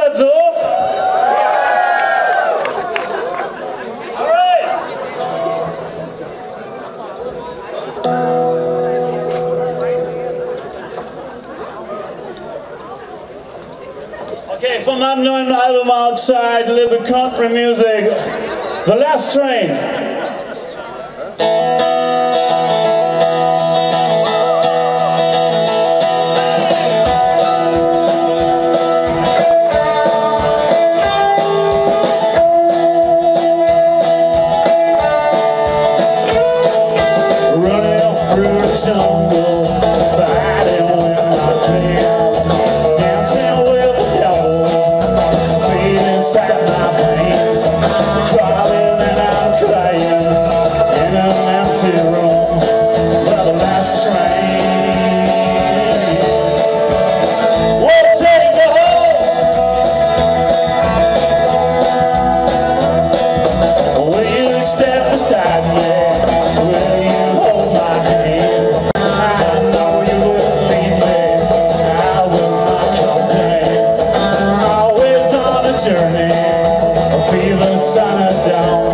das so? Okay, from my neuen Album Outside, a little bit country music, The Last Train. Jungle, fighting with my dreams, dancing with the devil, speed inside my veins, crawling and I'm crying in an empty room, where the last train will take me home. Will you step beside me? Will you hold my hand? Journey, I feel the sun down.